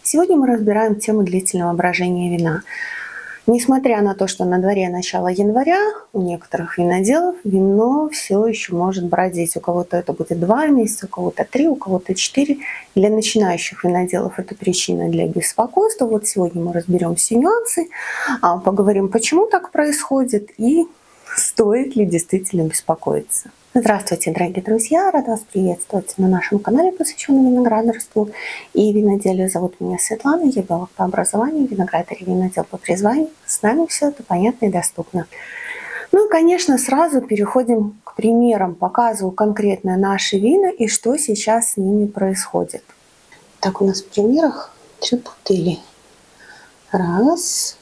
Сегодня мы разбираем тему длительного брожения вина. Несмотря на то, что на дворе начало января, у некоторых виноделов вино все еще может бродить. У кого-то это будет 2 месяца, у кого-то 3, у кого-то 4. Для начинающих виноделов это причина для беспокойства. Вот сегодня мы разберем все нюансы, поговорим, почему так происходит и стоит ли действительно беспокоиться. Здравствуйте, дорогие друзья! Рада вас приветствовать на нашем канале, посвященном виноградарству и виноделию. Зовут меня Светлана, я биолог по образованию, виноградарь и винодел по призванию. С нами все это понятно и доступно. Ну и, конечно, сразу переходим к примерам. Показываю конкретно наши вина и что сейчас с ними происходит. Так, у нас в примерах 3 бутыли. 1,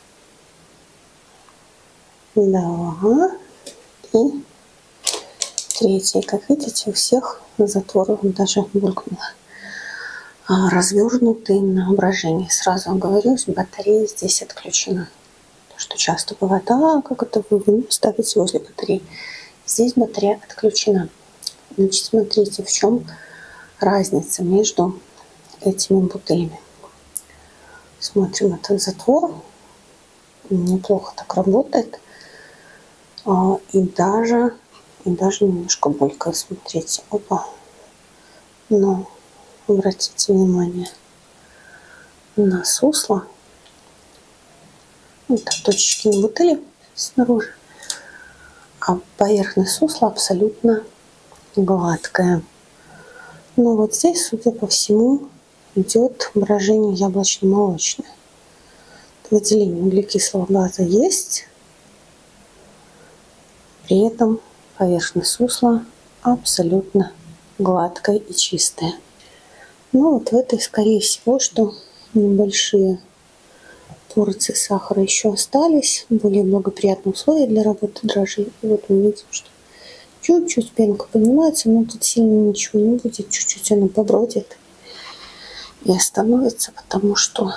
2 и 3. Как видите, у всех затвор даже булькнуло. Развернутые на брожение. Сразу говорю, батарея здесь отключена. То, что часто бывает, как это вы вино ставите возле батареи. Здесь батарея отключена. Значит, смотрите, в чем разница между этими бутылями. Смотрим этот затвор. Неплохо так работает. И даже немножко булькает. Смотрите, опа. Но обратите внимание на сусло. Это точечки на бутыли снаружи. А поверхность сусла абсолютно гладкая. Но вот здесь, судя по всему, идет брожение яблочно-молочное. Выделение углекислого газа есть. При этом поверхность сусла абсолютно гладкая и чистая. Ну вот в этой, скорее всего, что небольшие порции сахара еще остались. Более благоприятные условия для работы дрожжей. И вот мы видим, что чуть-чуть пенка поднимается, но тут сильно ничего не будет. Чуть-чуть она побродит и остановится, потому что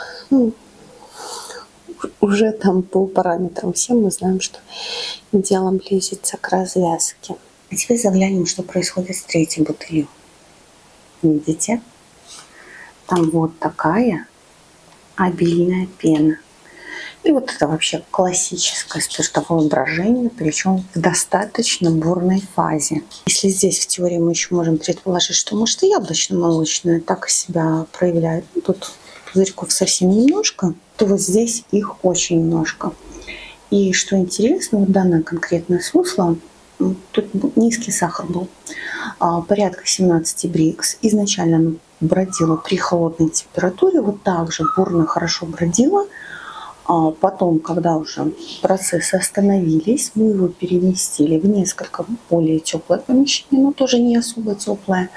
уже там по параметрам всем мы знаем, что дело близится к развязке. А теперь заглянем, что происходит с 3-й бутылью. Видите? Там вот такая обильная пена. И вот это вообще классическое спиртовое брожение, причем в достаточно бурной фазе. Если здесь в теории мы еще можем предположить, что может и яблочно-молочное так себя проявляет, тут пузырьков совсем немножко, то вот здесь их очень немножко. И что интересно, вот данное конкретное сусло, тут низкий сахар был, порядка 17 брикс. Изначально оно бродило при холодной температуре, вот так же бурно, хорошо бродило. Потом, когда уже процессы остановились, мы его переместили в несколько более теплое помещение, но тоже не особо теплое.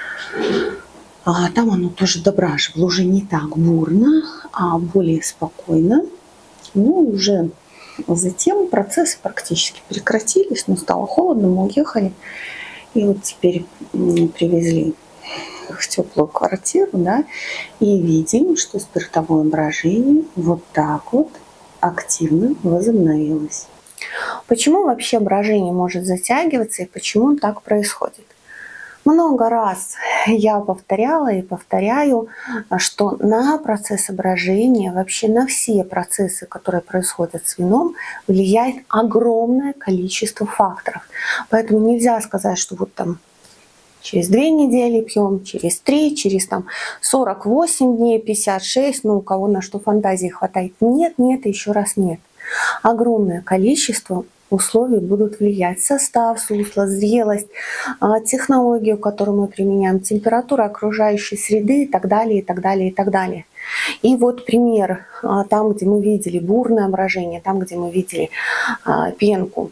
Там оно тоже дображивало, уже не так бурно, а более спокойно. Ну, уже затем процессы практически прекратились, но стало холодно, мы уехали. И вот теперь привезли в теплую квартиру, да, и видим, что спиртовое брожение вот так вот активно возобновилось. Почему вообще брожение может затягиваться и почему так происходит? Много раз я повторяла и повторяю, что на процессы брожения, вообще на все процессы, которые происходят с вином, влияет огромное количество факторов. Поэтому нельзя сказать, что вот там через 2 недели пьем, через 3, через 48 дней, 56, у кого на что фантазии хватает. Нет, еще раз нет. Огромное количество условий будут влиять. Состав сусла, зрелость, технологию, которую мы применяем, температура окружающей среды и так далее, и так далее, и так далее. И вот пример, там, где мы видели бурное брожение, там, где мы видели пенку.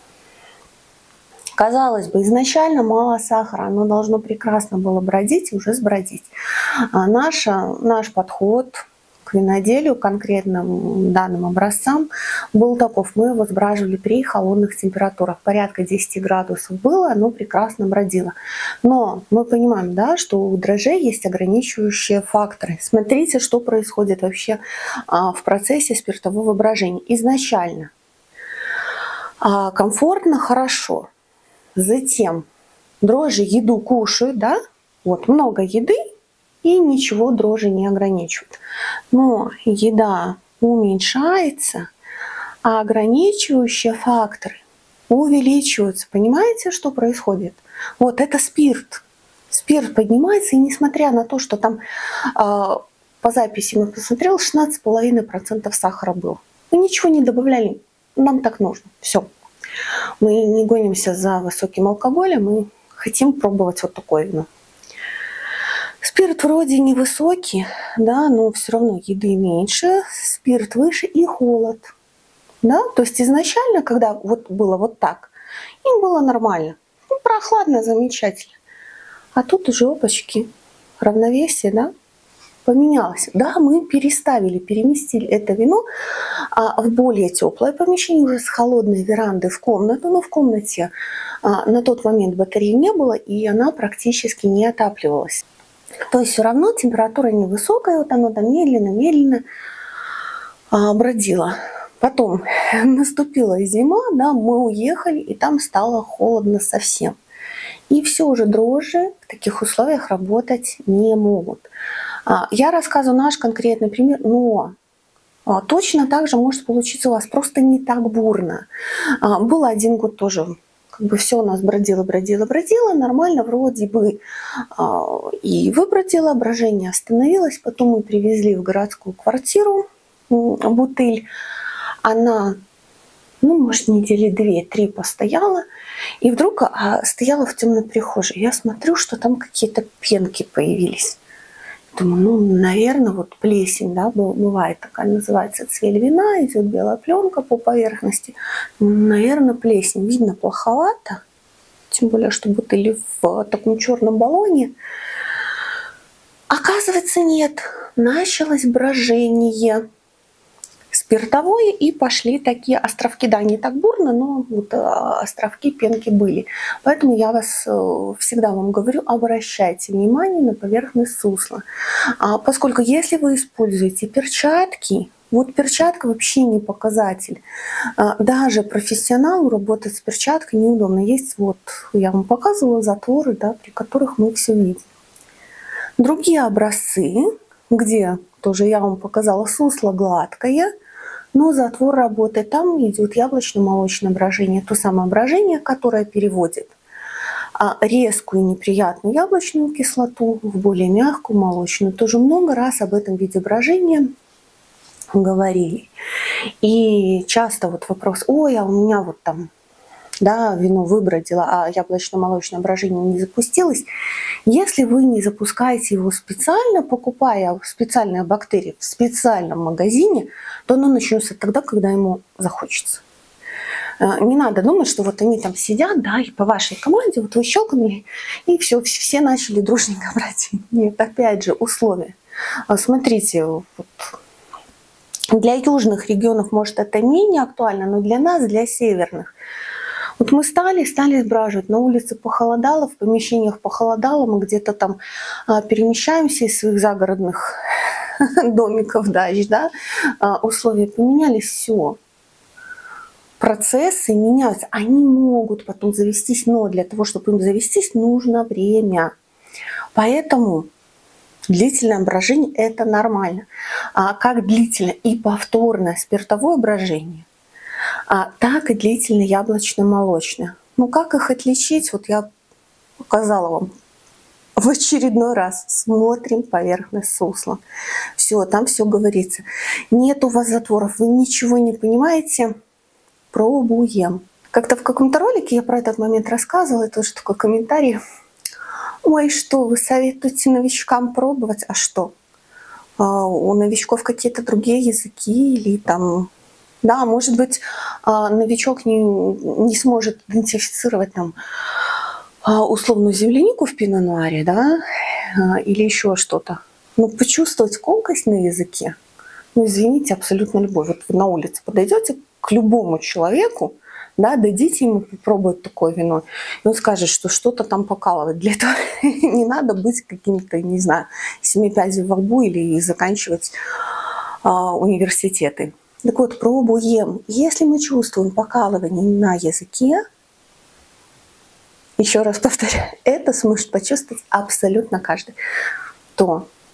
Казалось бы, изначально мало сахара, оно должно прекрасно было бродить и уже сбродить. Наш подход к виноделию, конкретным данным образцам, был таков. Мы его сбраживали при холодных температурах. Порядка 10 градусов было, оно прекрасно бродило. Но мы понимаем, да, что у дрожжей есть ограничивающие факторы. Смотрите, что происходит вообще в процессе спиртового брожения. Изначально комфортно, хорошо. Затем дрожжи еду кушают, да, вот много еды, и ничего дрожжи не ограничивает. Но еда уменьшается, а ограничивающие факторы увеличиваются. Понимаете, что происходит? Вот это спирт. Спирт поднимается, и несмотря на то, что там по записи мы посмотрели, 16,5% сахара было. Мы ничего не добавляли, нам так нужно. Все. Мы не гонимся за высоким алкоголем, мы хотим пробовать вот такое вино. Спирт вроде невысокий, да, но все равно еды меньше, спирт выше и холод. Да? То есть изначально, когда вот было вот так, им было нормально. Ну, прохладно, замечательно. А тут уже, опачки, равновесие, да, поменялось. Да, мы переместили это вино в более теплое помещение, уже с холодной веранды в комнату. Но в комнате на тот момент батареи не было, и она практически не отапливалась. То есть все равно температура невысокая, вот она там медленно-медленно бродила. Потом наступила зима, да, мы уехали, и там стало холодно совсем. И все уже дрожжи в таких условиях работать не могут. Я рассказываю наш конкретный пример, но точно так же может получиться у вас, просто не так бурно. Был один год тоже, как бы все у нас бродило, нормально вроде бы. И выбродило, брожение остановилось, потом мы привезли в городскую квартиру бутыль. Она, может, недели 2-3 постояла, и вдруг стояла в темной прихожей. Я смотрю, что там какие-то пенки появились. Думаю, наверное, вот плесень, да, бывает такая, называется цвель вина, идет белая пленка по поверхности. Наверное, плесень. Видно плоховато, тем более, что бутыли в таком черном баллоне. Оказывается, нет. Началось брожение спиртовое, и пошли такие островки. Да, не так бурно, но вот островки пенки были. Поэтому я вас всегда вам говорю, обращайте внимание на поверхность сусла. Поскольку если вы используете перчатки, вот перчатка вообще не показатель. Даже профессионалу работать с перчаткой неудобно. Есть, вот я вам показывала затворы, да, при которых мы все видим. Другие образцы, где тоже я вам показала, сусло гладкое, но затвор работает. Там идет яблочно-молочное брожение, то самое брожение, которое переводит резкую неприятную яблочную кислоту в более мягкую молочную. Тоже много раз об этом виде брожения говорили. И часто вот вопрос: ой, а у меня вот там, да, вино выбродило, а яблочно-молочное брожение не запустилось. Если вы не запускаете его специально, покупая специальные бактерии в специальном магазине, то оно начнется тогда, когда ему захочется. Не надо думать, что вот они там сидят, да, и по вашей команде вот вы щелкнули, и все начали дружненько брать. Нет, опять же, условия. Смотрите, вот для южных регионов, может, это менее актуально, но для нас, для северных, вот мы стали сбраживать, на улице похолодало, в помещениях похолодало, мы где-то там перемещаемся из своих загородных домиков, дач, да, условия поменялись, все. Процессы меняются, они могут потом завестись, но для того, чтобы им завестись, нужно время. Поэтому длительное брожение – это нормально. Как длительное и повторное спиртовое брожение, так и длительное яблочно-молочное. Ну как их отличить? Вот я показала вам в очередной раз. Смотрим поверхность сусла. Все, там все говорится. Нет у вас затворов, вы ничего не понимаете. Пробуем. Как-то в каком-то ролике я про этот момент рассказывала, тоже такой комментарий. Ой, что вы советуете новичкам пробовать? А что? У новичков какие-то другие языки или там... Да, может быть, новичок не сможет идентифицировать там условную землянику в пино-нуаре, да, или еще что-то. Но почувствовать колкость на языке, ну, извините, абсолютно любой. Вот вы на улице подойдете к любому человеку, да, дадите ему попробовать такое вино, и он скажет, что что-то там покалывает. Для этого не надо быть каким-то, не знаю, семипядей во лбу или заканчивать университеты. Так вот, пробуем. Если мы чувствуем покалывание на языке, еще раз повторяю, это сможет почувствовать абсолютно каждый, то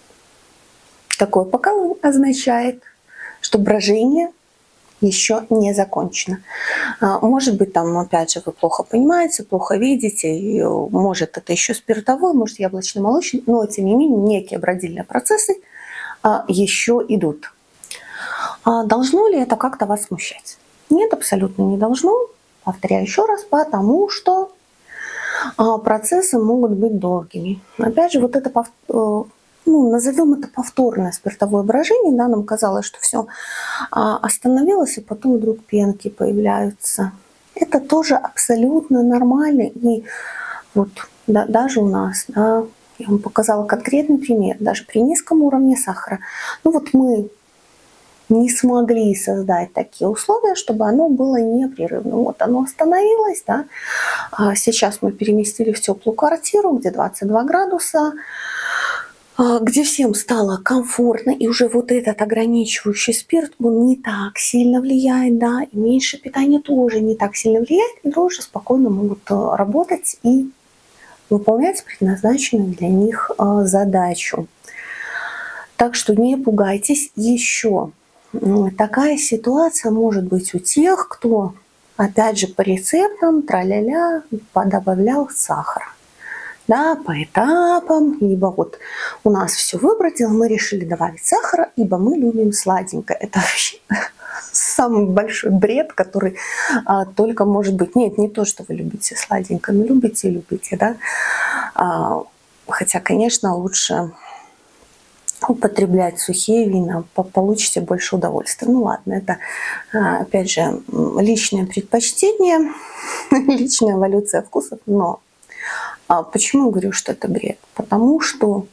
Такое пока означает, что брожение еще не закончено. Может быть, там, опять же, вы плохо понимаете, плохо видите, и, может, это еще спиртовой, может, яблочно-молочный, но, тем не менее, некие бродильные процессы еще идут. Должно ли это как-то вас смущать? Нет, абсолютно не должно. Повторяю еще раз, потому что процессы могут быть долгими. Опять же, вот это, назовем это повторное спиртовое брожение, да, нам казалось, что все остановилось, и потом вдруг пенки появляются. Это тоже абсолютно нормально. И вот даже у нас, да, я вам показала конкретный пример, даже при низком уровне сахара. Мы не смогли создать такие условия, чтобы оно было непрерывным. Вот оно остановилось, да. Сейчас мы переместили в теплую квартиру, где 22 градуса, где всем стало комфортно, и уже вот этот ограничивающий спирт, он не так сильно влияет, да, и меньше питания тоже не так сильно влияет, и дрожжи спокойно могут работать и выполнять предназначенную для них задачу. Так что не пугайтесь еще. Такая ситуация может быть у тех, кто, опять же, по рецептам, тра-ля-ля, подобавлял сахар. Да, по этапам, либо вот у нас все выбродило, мы решили добавить сахара, ибо мы любим сладенькое. Это вообще самый большой бред, который только может быть. Нет, не то, что вы любите сладенькое, но любите и любите, да. Хотя, конечно, лучше употреблять сухие вина, получите больше удовольствия. Ну ладно, это, опять же, личное предпочтение, личная эволюция вкусов, но почему я говорю, что это бред? Потому что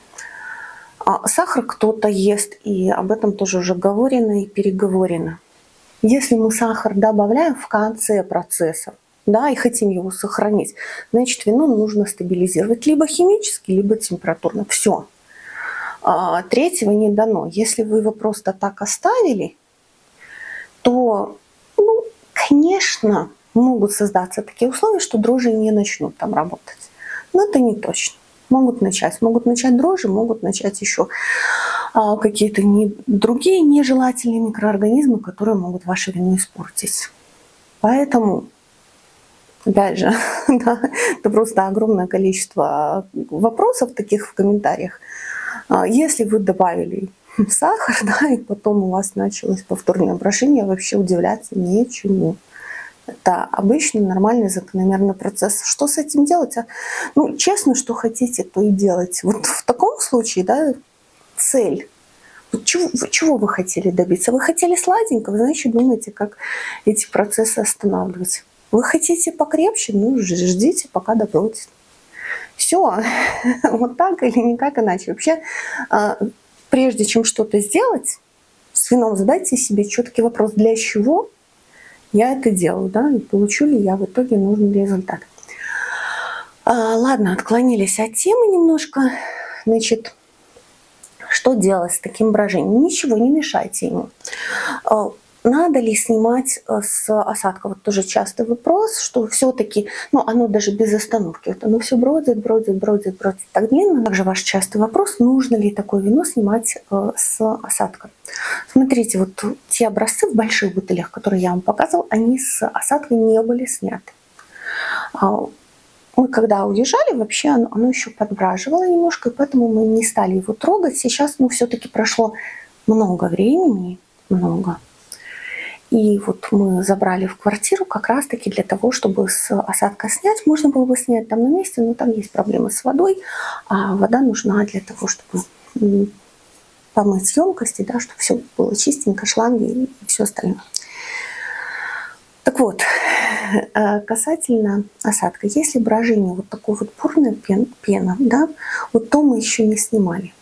сахар кто-то ест, и об этом тоже уже говорено и переговорено. Если мы сахар добавляем в конце процесса, да, и хотим его сохранить, значит, вино нужно стабилизировать либо химически, либо температурно. Все. Третьего не дано. Если вы его просто так оставили, то, конечно, могут создаться такие условия, что дрожжи не начнут там работать. Но это не точно. Могут начать дрожжи, могут начать еще какие-то другие нежелательные микроорганизмы, которые могут ваше вино испортить. Поэтому, опять же, да, это просто огромное количество вопросов таких в комментариях. Если вы добавили сахар, да, и потом у вас началось повторное брожение, вообще удивляться нечему. Это обычный, нормальный, закономерный процесс. Что с этим делать? Честно, что хотите, то и делайте. Вот в таком случае, да, цель. Вот чего вы хотели добиться? Вы хотели сладенького, значит, думайте, как эти процессы останавливать. Вы хотите покрепче? Ждите, пока добротесь. Все. Вот так или никак иначе. Вообще, прежде чем что-то сделать, с вином задайте себе четкий вопрос, для чего я это делаю, да, и получу ли я в итоге нужный результат. Ладно, отклонились от темы немножко. Значит, что делать с таким брожением? Ничего, не мешайте ему. Надо ли снимать с осадка? Вот тоже частый вопрос, что все-таки, оно даже без остановки, вот оно все бродит так длинно. Также ваш частый вопрос, нужно ли такое вино снимать с осадка? Смотрите, вот те образцы в больших бутылях, которые я вам показывала, они с осадка не были сняты. Мы когда уезжали, вообще оно еще подбраживало немножко, и поэтому мы не стали его трогать. Сейчас, все-таки прошло много времени, много. И вот мы забрали в квартиру как раз-таки для того, чтобы с осадка снять. Можно было бы снять там на месте, но там есть проблемы с водой. А вода нужна для того, чтобы помыть емкости, да, чтобы все было чистенько, шланги и все остальное. Так вот, касательно осадка. Если брожение вот такой вот бурная пена, да, вот то мы еще не снимали.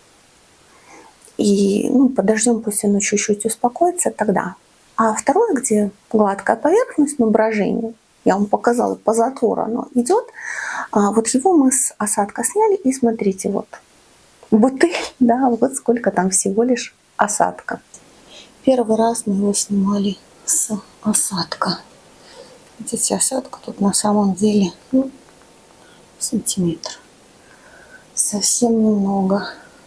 И подождем, пусть оно чуть-чуть успокоится, тогда. А второе, где гладкая поверхность, но брожение, я вам показала, по затвору оно идет, вот его мы с осадка сняли, и смотрите, вот бутыль, да, вот сколько там всего лишь осадка. Первый раз мы его снимали с осадка. Видите, осадка тут на самом деле сантиметр. Совсем немного.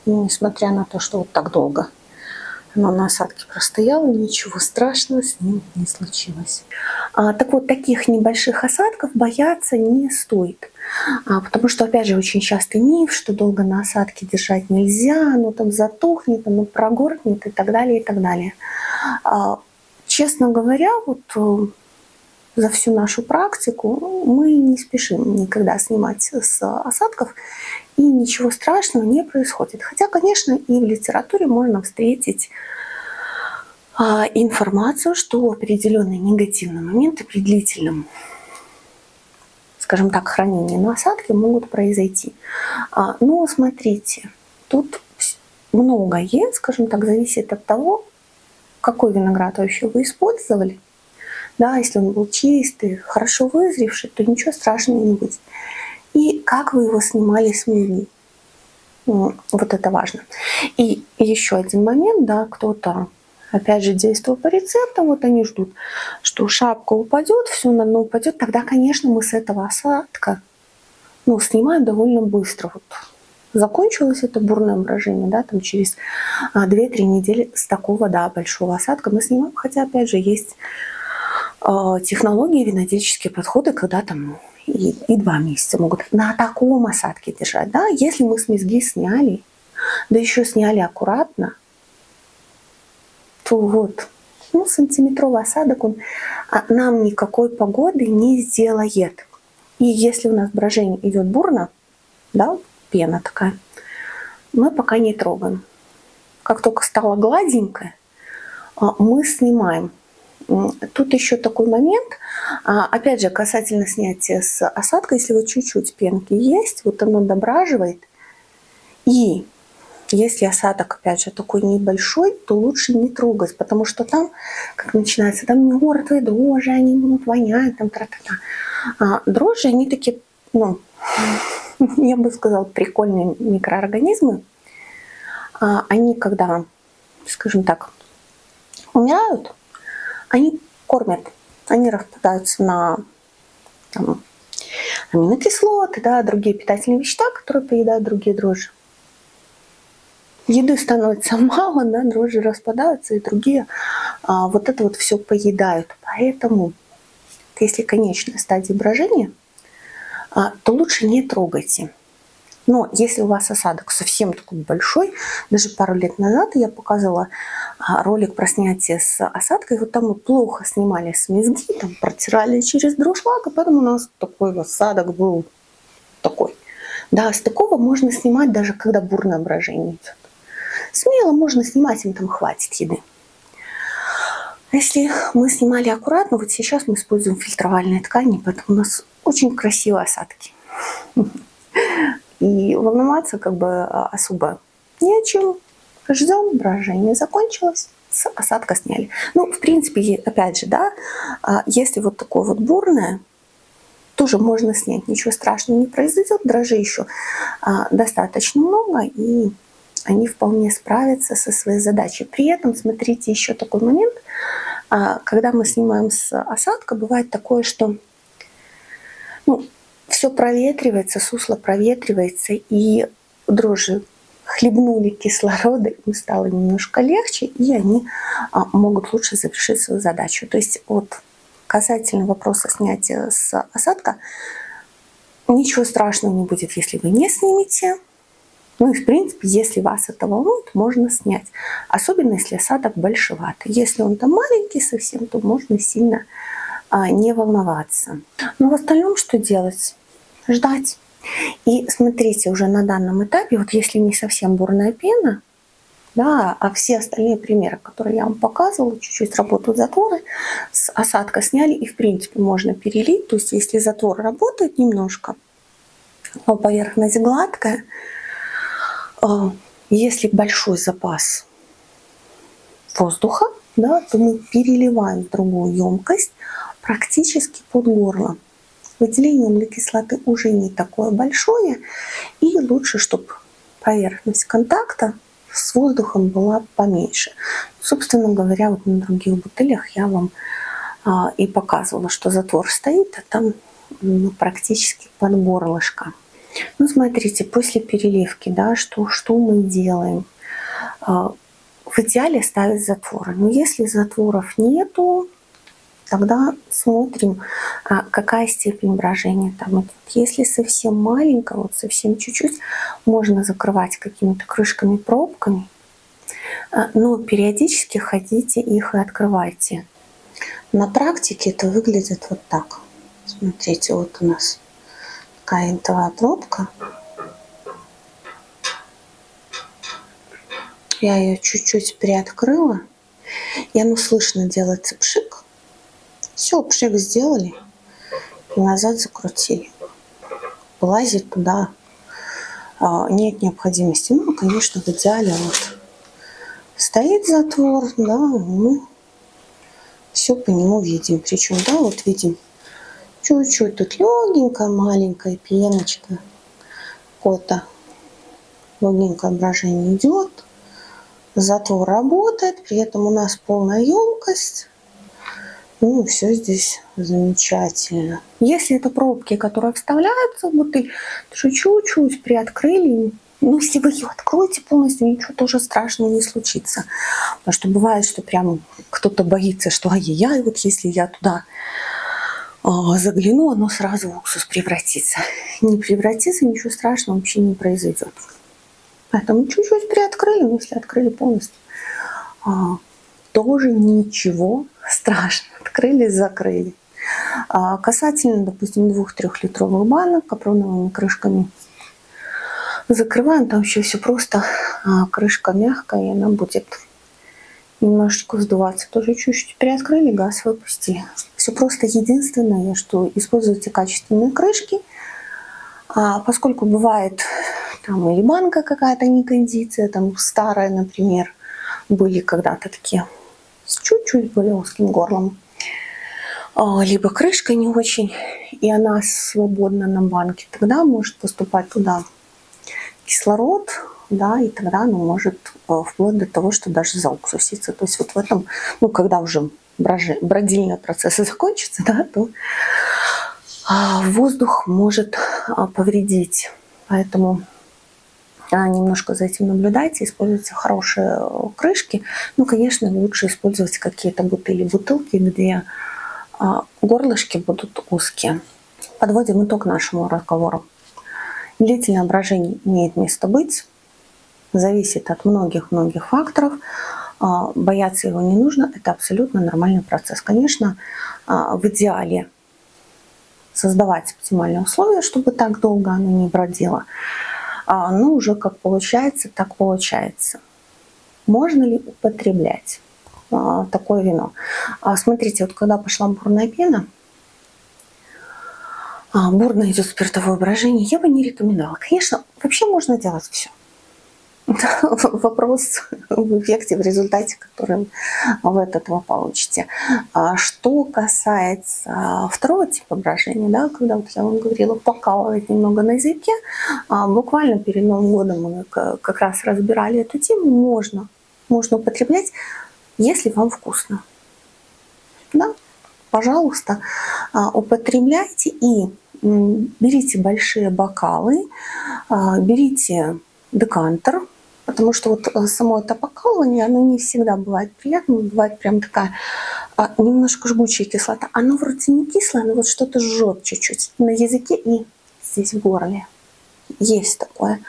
несмотря на то, что вот так долго оно на осадке простояло, ничего страшного с ним не случилось. Так вот, таких небольших осадков бояться не стоит. Потому что, опять же, очень часто миф, что долго на осадке держать нельзя, оно там затухнет, оно прогоркнет и так далее, и так далее. Честно говоря, вот за всю нашу практику мы не спешим никогда снимать с осадков, и ничего страшного не происходит. Хотя, конечно, и в литературе можно встретить информацию, что определенные негативные моменты при длительном, скажем так, хранении на осадке могут произойти. Но смотрите, тут многое, скажем так, зависит от того, какой виноград вообще вы использовали. Да, если он был чистый, хорошо вызревший, то ничего страшного не будет. И как вы его снимали с мельни. Вот это важно. И еще один момент, да, кто-то, опять же, действуя по рецептам, вот они ждут, что шапка упадет, все на дно упадет, тогда, конечно, мы с этого осадка снимаем довольно быстро. Вот закончилось это бурное брожение, да, там через 2-3 недели с такого, да, большого осадка мы снимаем, хотя, опять же, есть технологии, винодельческие подходы, когда там и 2 месяца могут на таком осадке держать. Да? Если мы с мезги сняли, да еще сняли аккуратно, то вот сантиметровый осадок он нам никакой погоды не сделает. И если у нас брожение идет бурно, да, пена такая, мы пока не трогаем. Как только стало гладенькое, мы снимаем. Тут еще такой момент, опять же, касательно снятия с осадка, если вот чуть-чуть пенки есть, вот оно дображивает, и если осадок, опять же, такой небольшой, то лучше не трогать, потому что там, как начинается, там мертвые дрожжи, они будут вонять, там тра-та-та. Дрожжи, они такие, я бы сказала, прикольные микроорганизмы. Они, когда, скажем так, умирают, они кормят, они распадаются на аминокислоты, да, другие питательные вещества, которые поедают другие дрожжи. Еды становится мало, да, дрожжи распадаются, и другие вот это вот все поедают. Поэтому, если конечная стадия брожения, то лучше не трогайте. Но если у вас осадок совсем такой большой, даже пару лет назад я показывала ролик про снятие с осадка, и вот там мы плохо снимали с мезги, там протирали через дуршлаг, и поэтому у нас такой осадок был такой. Да, с такого можно снимать даже когда бурное брожение идет. Смело можно снимать, им там хватит еды. Если мы снимали аккуратно, вот сейчас мы используем фильтровальные ткани, поэтому у нас очень красивые осадки. И волноваться как бы особо не о чем. Ждем, брожение закончилось, с осадка сняли. В принципе, опять же, да, если вот такое вот бурное, тоже можно снять, ничего страшного не произойдет, дрожжей еще достаточно много, и они вполне справятся со своей задачей. При этом, смотрите, еще такой момент, когда мы снимаем с осадка, бывает такое, что все проветривается, сусло проветривается, и дрожжи хлебнули кислорода, им стало немножко легче, и они могут лучше завершить свою задачу. То есть вот касательно вопроса снятия с осадка, ничего страшного не будет, если вы не снимете. И в принципе, если вас это волнует, можно снять. Особенно если осадок большеватый. Если он там маленький совсем, то можно сильно не волноваться. Но в остальном что делать? Ждать. И смотрите, уже на данном этапе, вот если не совсем бурная пена, да, а все остальные примеры, которые я вам показывала, чуть-чуть работают затворы, с осадка сняли, и в принципе можно перелить. То есть если затвор работает немножко, но поверхность гладкая, если большой запас воздуха, да, то мы переливаем в другую емкость практически под горло. Выделение углекислоты уже не такое большое, и лучше, чтобы поверхность контакта с воздухом была поменьше. Собственно говоря, вот на других бутылях я вам и показывала, что затвор стоит, а там практически под горлышко. Ну, смотрите, после переливки, да, что мы делаем? В идеале ставить затворы. Но если затворов нету, тогда смотрим, какая степень брожения там идет. Если совсем маленькая, вот совсем чуть-чуть, можно закрывать какими-то крышками, пробками, но периодически ходите их и открывайте. На практике это выглядит вот так. Смотрите, вот у нас такая винтовая пробка. Я ее чуть-чуть приоткрыла, и оно слышно делается пшик. Все, пшик сделали и назад закрутили. Лазить туда нет необходимости. Ну, конечно, в идеале вот стоит затвор, да, мы все по нему видим. Причем, да, вот видим чуть-чуть тут легенькая, маленькая пеночка. Какое-то легенькое брожение идет. Затвор работает, при этом у нас полная емкость. Ну, все здесь замечательно. Если это пробки, которые вставляются в бутыль, то чуть-чуть приоткрыли. Ну, если вы ее откроете полностью, ничего тоже страшного не случится. Потому что бывает, что прям кто-то боится, что ай-яй-яй, вот если я туда загляну, оно сразу в уксус превратится. Не превратится, ничего страшного вообще не произойдет. Поэтому чуть-чуть приоткрыли, но если открыли полностью, тоже ничего страшного. Открыли, закрыли. Касательно, допустим, 2-3 литровых банок капроновыми крышками, закрываем, там еще все просто. Крышка мягкая, и она будет немножечко вздуваться. Тоже чуть-чуть приоткрыли, газ выпустили. Все просто. Единственное, что используйте качественные крышки. Поскольку бывает там или банка какая-то не кондиция, там старая, например, были когда-то такие с чуть-чуть более узким горлом, либо крышка не очень, и она свободна на банке, тогда может поступать туда кислород, да, и тогда она может вплоть до того, что даже зауксуситься. То есть вот в этом, ну, когда уже бродильные процессы закончатся, да, то воздух может повредить. Поэтому немножко за этим наблюдайте, используйте хорошие крышки. Ну, конечно, лучше использовать какие-то бутылки, где горлышки будут узкие. Подводим итог нашему разговору. Длительное брожение имеет место быть, зависит от многих-многих факторов. Бояться его не нужно, это абсолютно нормальный процесс. Конечно, в идеале создавать оптимальные условия, чтобы так долго оно не бродило. Но уже как получается, так получается. Можно ли употреблять такое вино? Смотрите, вот когда пошла бурная пена, бурно идет спиртовое брожение, я бы не рекомендовала. Конечно, вообще можно делать все. Вопрос в эффекте, в результате, который вы от этого получите. Что касается второго типа брожения, да, когда вот я вам говорила, покалывать немного на языке, буквально перед Новым годом мы как раз разбирали эту тему, можно употреблять, если вам вкусно. Да? Пожалуйста, употребляйте и берите большие бокалы, берите декантер, потому что вот само это покалывание, оно не всегда бывает приятным, бывает прям такая немножко жгучая кислота. Оно вроде не кислое, но вот что-то жжет чуть-чуть на языке и здесь в горле. Есть такое.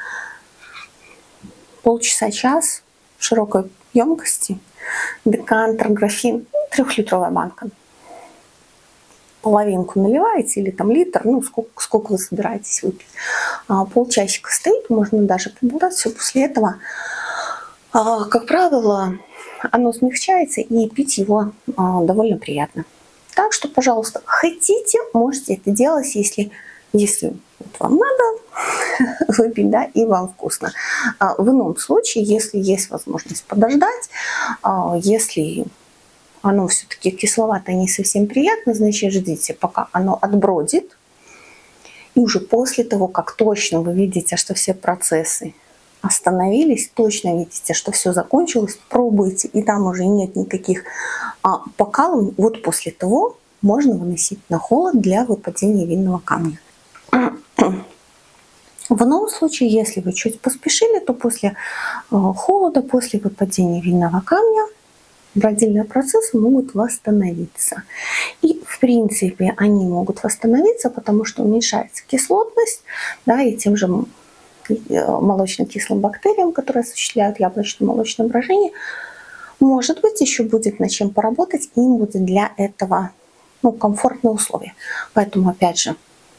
Полчаса-час в широкой емкости, декантер, графин, 3-литровая банка. Половинку наливаете или там литр, ну сколько вы собираетесь выпить. Полчасика стоит, можно даже поболтать. Все после этого, как правило, оно смягчается и пить его довольно приятно. Так что, пожалуйста, хотите, можете это делать, если вот вам надо выпить, да, и вам вкусно. В ином случае, если есть возможность подождать, если оно все-таки кисловато, не совсем приятно, значит, ждите, пока оно отбродит. И уже после того, как точно вы видите, что все процессы остановились, точно видите, что все закончилось, пробуйте, и там уже нет никаких покалываний. Вот после того можно выносить на холод для выпадения винного камня. В ином случае, если вы чуть поспешили, то после холода, после выпадения винного камня родильные процессы могут восстановиться. И, в принципе, они могут восстановиться, потому что уменьшается кислотность, да, и тем же молочно-кислым бактериям, которые осуществляют яблочно-молочное брожение, может быть, еще будет над чем поработать, и им будет для этого комфортные условия. Поэтому, опять же,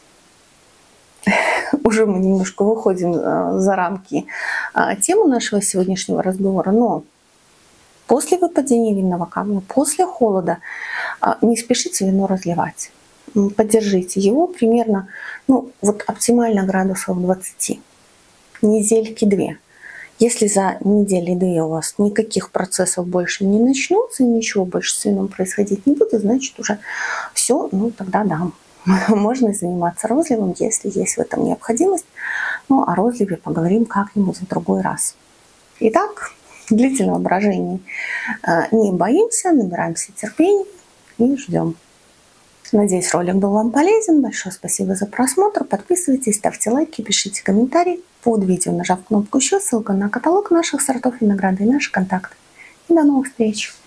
уже мы немножко выходим за рамки темы нашего сегодняшнего разговора, но после выпадения винного камня, после холода не спешите вино разливать. Поддержите его примерно, оптимально градусов 20, недельки 2. Если за недели 2 у вас никаких процессов больше не начнутся, ничего больше с вином происходить не будет, значит уже все, тогда да, можно заниматься розливом, если есть в этом необходимость. О розливе поговорим как-нибудь в другой раз. Итак, длительного брожения не боимся, набираемся терпения и ждем. Надеюсь, ролик был вам полезен. Большое спасибо за просмотр. Подписывайтесь, ставьте лайки, пишите комментарии под видео, нажав кнопку «Еще», ссылка на каталог наших сортов винограда и наши контакты. И до новых встреч!